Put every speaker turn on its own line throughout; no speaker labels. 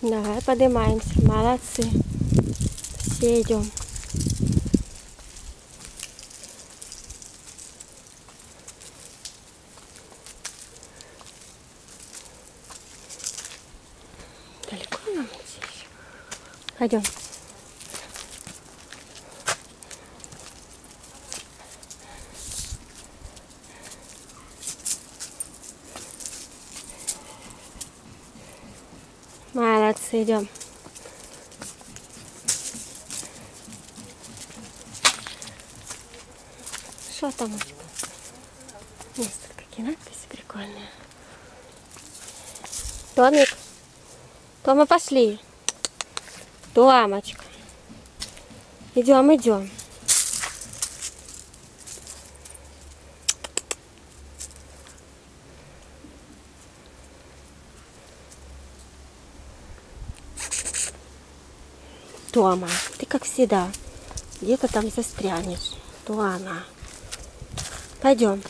Давай поднимаемся. Молодцы. Все идем. Далеко нам идти еще? Пойдем. Молодцы, идем. Что там? Есть тут какие надписи прикольные. Томик, Тома, пошли. Томочка. Идем, идем. Тома, ты как всегда где-то там застрянешь. Тома. Пойдем.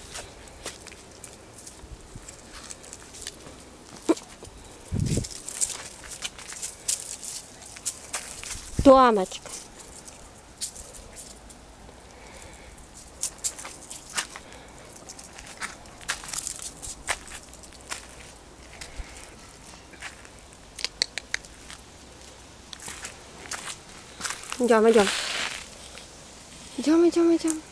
Томочка. Идем, идем. Идем, идем, идем.